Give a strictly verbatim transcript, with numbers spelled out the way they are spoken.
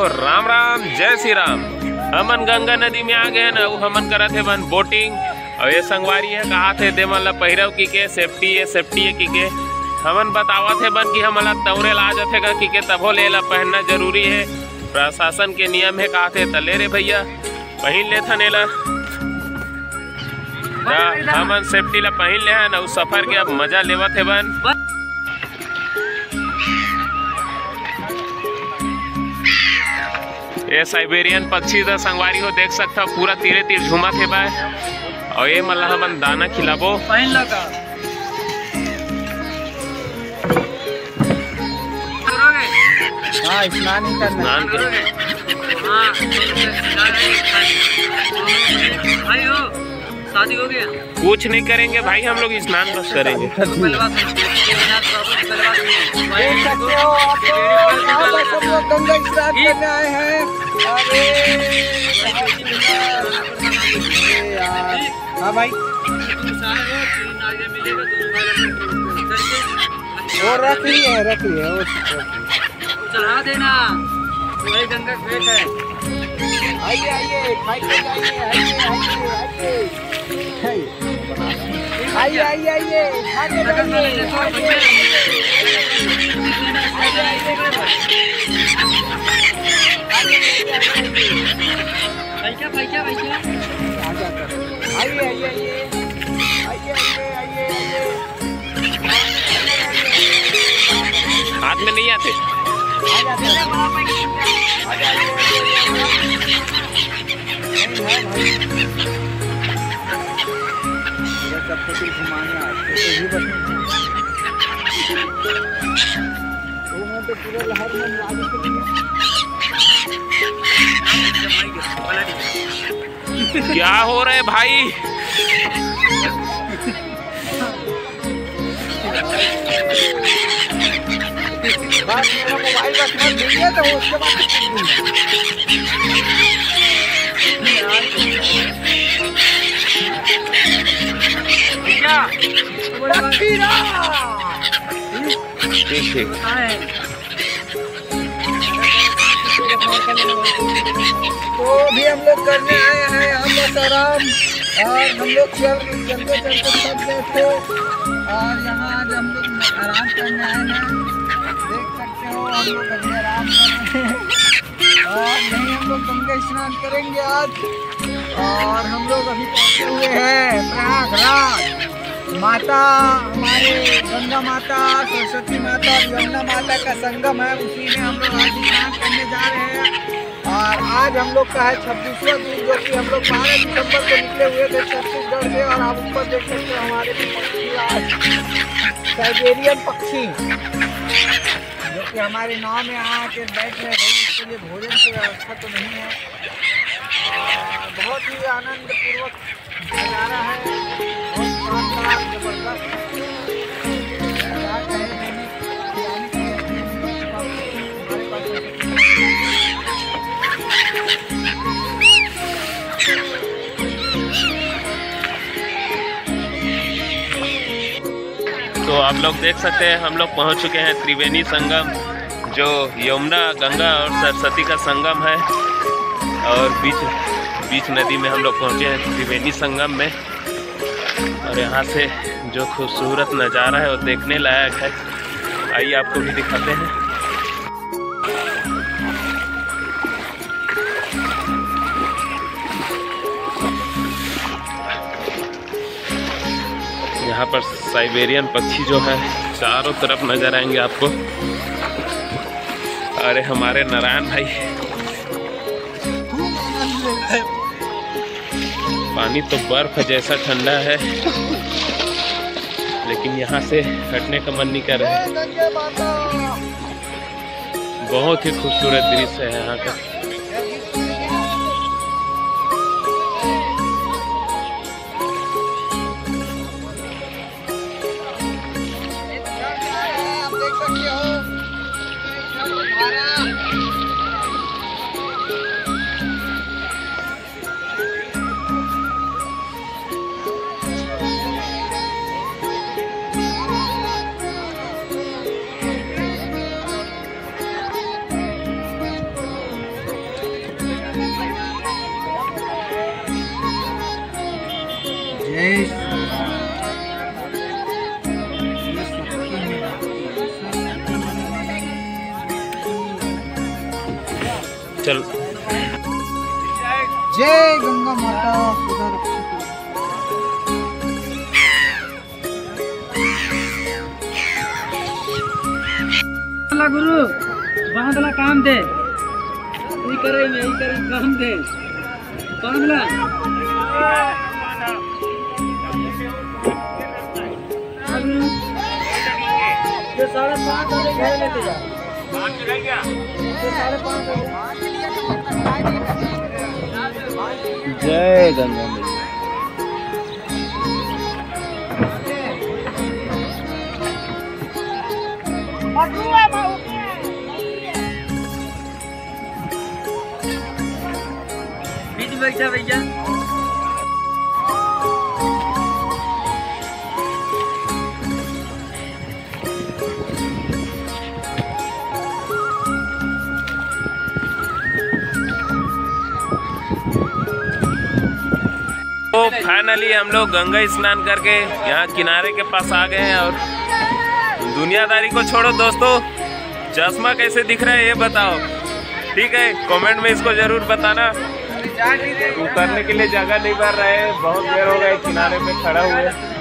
राम राम जय श्री राम। हमन गंगा नदी में आ गए ना, वो हमन करत है बन बोटिंग। और ये संगवारी है कहा थे दे मन ला पहिरव की के सेफ्टी है सेफ्टी है की के हमन बतावत है बन कि हमला तौरे ला जाते का की के तभो ले ला पहनना जरूरी है। प्रशासन के नियम है कहा थे तले रे भैया पहन ले था नेला हमन सेफ्टी ला पहन ले है ना। उस सफर के अब मजा लेवत है बन। ये साइबेरियन पक्षी तो संगवारी हो देख सकता पूरा तीरे तीर झूमत है बा। और ये मल्ला हमन दाना खिलाबो पहन लगा हाँ स्नान ही करना स्नान करोगे। हाँ भाई हो शादी हो गया कुछ नहीं करेंगे भाई, हम लोग स्नान बस करेंगे। देख सकते हो आप लोग सब लोग गंगा स्नान करने आए हैं। अरे यार हाँ भाई वो रख ली है रख ली है वो चढ़ा देना वही गंगा खेत है। आइए आइए भाई आइए आइए आइए आइए आइए हाथ में नहीं आते सबको फिर घुमाने आते ही बस तो पूरा लहर में क्या हो रहा है भाई। बात मेरा मोबाइल का स्मार्ट मिल गया तो उसके बाद ठीक ठीक तो भी हम लोग करने आए हैं यहाँ बस आराम। और हम लोग चलते चलते चलते सब गए थे और यहाँ आज हम लोग आराम करने आए हैं। देख सकते हो हम लोग अभी आराम कर रहे हैं और नहीं हम लोग गंगा स्नान करेंगे आज। और हम लोग अभी पहुँचे हुए हैं प्रयागराज। माता हमारे गंगा माता सरस्वती माता और यमुना माता का संगम है, उसी में हम लोग आज स्नान करने जा रहे हैं। और आज हम लोग का है छब्बीसवां दिन जो कि हम लोग बारह दिसंबर को निकले हुए थे छत्तीसगढ़ से। और आप ऊपर देख सकते हो हमारे पक्षी आज साइबेरियन पक्षी जो कि हमारे नाव में आके बैठ रहे हैं। इसके लिए भोजन की व्यवस्था तो नहीं है और बहुत ही आनंद पूर्वक नजारा है, बहुत शानदार जबरदस्त। तो आप लोग देख सकते हैं हम लोग पहुंच चुके हैं त्रिवेणी संगम, जो यमुना गंगा और सरस्वती का संगम है। और बीच बीच नदी में हम लोग पहुंचे हैं त्रिवेणी संगम में। और यहाँ से जो खूबसूरत नज़ारा है वो देखने लायक है। आइए आपको भी दिखाते हैं। यहाँ पर साइबेरियन पक्षी जो है चारों तरफ नजर आएंगे आपको। अरे हमारे नारायण भाई पानी तो बर्फ जैसा ठंडा है, लेकिन यहाँ से हटने का मन नहीं कर रहा है। बहुत ही खूबसूरत दृश्य है यहाँ का। चल जय गंगा माता सदा रक्षतु। गुरु वहाँ वाला काम दे, यही करे यही करे काम दे, बांधला ये साढ़े पाँच वाले घर लेते जा, ये साढ़े पाँच वाले। जय गंगा मैया। बीच में बैठा भैया। तो फाइनली हम लोग गंगा स्नान करके यहाँ किनारे के पास आ गए हैं। और दुनियादारी को छोड़ो दोस्तों, चश्मा कैसे दिख रहा है ये बताओ, ठीक है? कमेंट में इसको जरूर बताना। उतरने के लिए जगह नहीं कर रहे हैं, बहुत देर हो गए किनारे पे खड़ा हुए।